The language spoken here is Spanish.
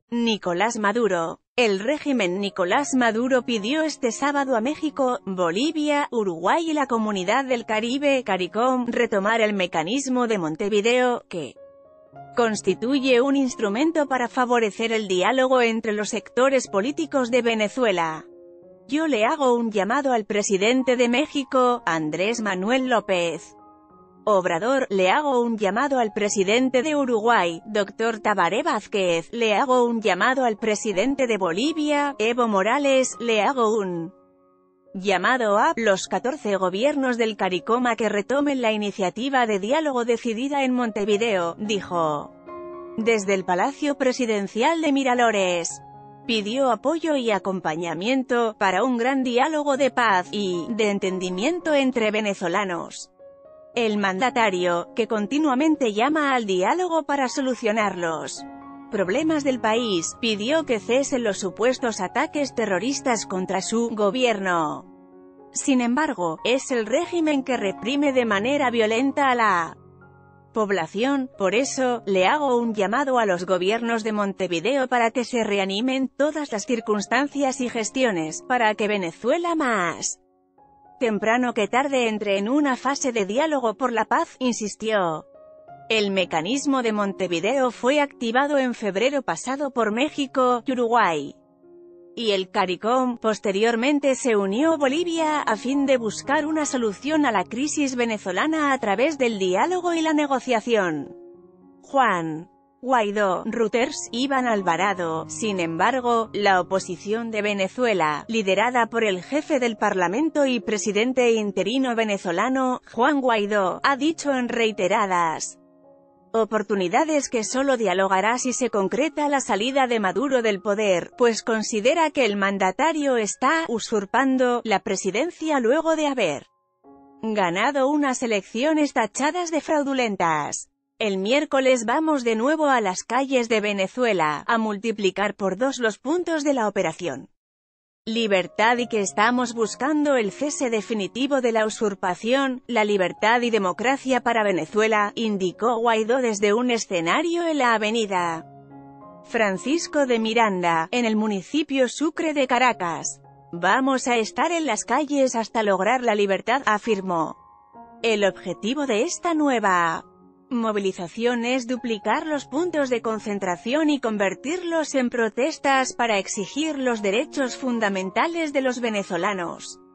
Nicolás Maduro. El régimen Nicolás Maduro pidió este sábado a México, Bolivia, Uruguay y la Comunidad del Caribe, CARICOM, retomar el mecanismo de Montevideo, que constituye un instrumento para favorecer el diálogo entre los sectores políticos de Venezuela. Yo le hago un llamado al presidente de México, Andrés Manuel López Obrador, le hago un llamado al presidente de Uruguay, Dr. Tabaré Vázquez, le hago un llamado al presidente de Bolivia, Evo Morales, le hago un llamado a los 14 gobiernos del CARICOM a que retomen la iniciativa de diálogo decidida en Montevideo, dijo. Desde el Palacio Presidencial de Miraflores, pidió apoyo y acompañamiento para un gran diálogo de paz y de entendimiento entre venezolanos. El mandatario, que continuamente llama al diálogo para solucionar los problemas del país, pidió que cesen los supuestos ataques terroristas contra su gobierno. Sin embargo, es el régimen que reprime de manera violenta a la población. Por eso, le hago un llamado a los gobiernos de Montevideo para que se reanimen todas las circunstancias y gestiones, para que Venezuela más temprano que tarde entre en una fase de diálogo por la paz, insistió. El mecanismo de Montevideo fue activado en febrero pasado por México y Uruguay, y el CARICOM posteriormente se unió a Bolivia a fin de buscar una solución a la crisis venezolana a través del diálogo y la negociación. Juan Guaidó, Reuters, Iván Alvarado. Sin embargo, la oposición de Venezuela, liderada por el jefe del Parlamento y presidente interino venezolano, Juan Guaidó, ha dicho en reiteradas oportunidades que solo dialogará si se concreta la salida de Maduro del poder, pues considera que el mandatario está usurpando la presidencia luego de haber ganado unas elecciones tachadas de fraudulentas. El miércoles vamos de nuevo a las calles de Venezuela, a multiplicar por 2 los puntos de la operación Libertad y que estamos buscando el cese definitivo de la usurpación, la libertad y democracia para Venezuela, indicó Guaidó desde un escenario en la avenida Francisco de Miranda, en el municipio Sucre de Caracas. Vamos a estar en las calles hasta lograr la libertad, afirmó. El objetivo de esta nueva movilización es duplicar los puntos de concentración y convertirlos en protestas para exigir los derechos fundamentales de los venezolanos.